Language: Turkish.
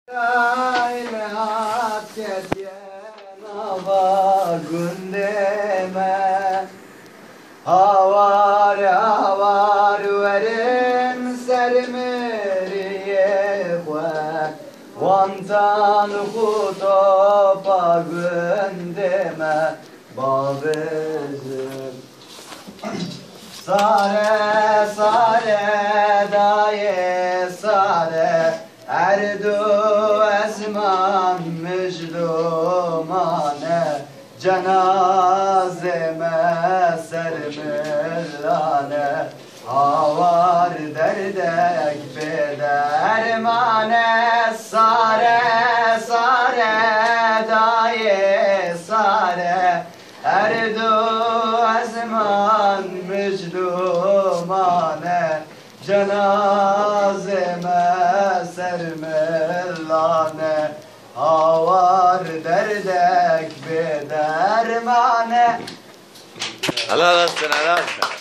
Havar verin sermeriye Vantan kutopa gündeme babızım Sare sare daye sare Erdu ezman müjdumane Cenazeme sermillane Havar derdek bedermane Sare sare daye sare Erdu ezman müjdumane Cenazeme sermillane Havar derdek bedermane Helal olsun, helal olsun.